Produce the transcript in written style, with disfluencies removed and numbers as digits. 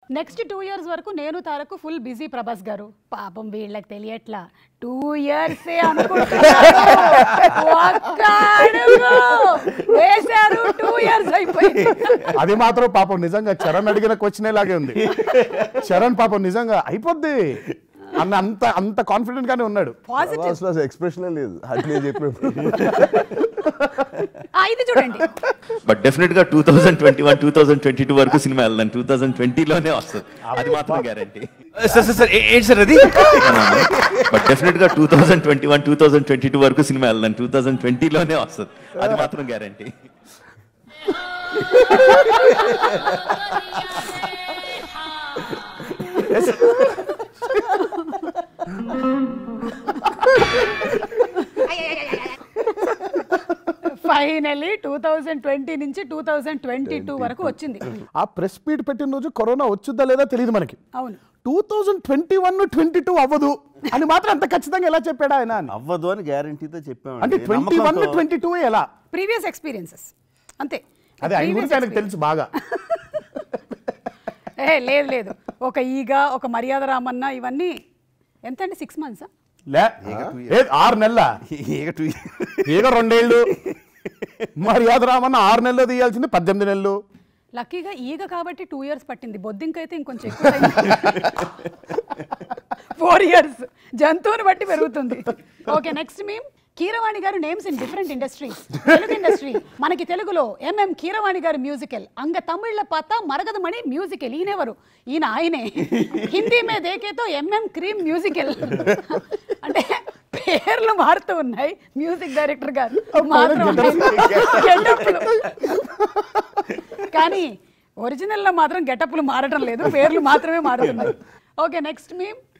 Next 2 years వరకు నేను తారకు full busy Prabhas గారు. పాపం వీళ్ళకి తెలియట్లా 2 years వేశారు 2 years అయిపోయింది. అది మాత్రం పాపం నిజంగా చరణ్ అడిగిన క్వశ్చన్ లాగే ఉంది. చరణ్ పాపం నిజంగా అయిపోద్ది అన్న అంత కాన్ఫిడెంట్ గానే ఉన్నాడు. ఎక్స్ప్రెషన్ లేదు అట్లే చెప్పినప్పుడు. ఇది చూడండి. బట్ డెఫినెట్ గా 2021-2022 వరకు సినిమా వెళ్దాం. 2020 లోనే వస్తుంది, అది మాత్రం గ్యారంటీ. ఏంటి సార్ అది? బట్ డెఫినెట్ గా 2021-2022 వరకు సినిమా వెళ్దాం. 2020 లోనే వస్తుంది, అది మాత్రం గ్యారంటీ. ఫైనలీ 2020 నుంచి 2022 వరకు వచ్చింది. ఆ ప్రెస్ మీట్ పెట్టిన రోజు కరోనా వచ్చుద్దా లేదా తెలియదు మనకి. అవును, 2021-22 అవ్వదు అని మాత్రం అంత ఖచ్చితంగా ఎలా చెప్పాడు ఆయన? అవ్వదు అని గ్యారంటీతో చెప్పాము. అంటే 21-22 ఎలా? ప్రీవియస్ ఎక్స్పీరియన్సెస్ అంతే. అదే ఆయన గురించి ఆయనకు తెలుసు బాగా. లేదు లేదు, ఒక ఈగ, ఒక మర్యాద రామన్న, ఇవన్నీ ఎంత అండి? 6 months? 6 నెలల ఈగ 2 ఏళ్ళు, మర్యాద రామన్న 6 నెలలు తీయాల్సింది 18 నెలలు. లక్కీగా ఈగ కాబట్టి 2 years పట్టింది. బొద్దింకైతే ఇంకొంచెం ఎక్కువ 4 years. జంతువుని బట్టి పెరుగుతుంది. ఓకే, నెక్స్ట్ మేము కీరవాణి గారు names in different industries. Telugu industry మనకి తెలుగులో ఎంఎం కీరవాణి గారు మ్యూజికల్, అంగ తమిళ్ల పాత మరగదమణి మ్యూజికల్. ఈయనెవరు? ఈయన ఆయనే. హిందీ మే దేకేతో ఎంఎం క్రీమ్ మ్యూజికల్. అంటే పేర్లు మారుతూ ఉన్నాయి, మ్యూజిక్ డైరెక్టర్ గారు మాత్రం కానీ ఒరిజినల్లో మాత్రం గెటప్లు మారడం లేదు, పేర్లు మాత్రమే మారుతున్నాయి. ఓకే, నెక్స్ట్ మేము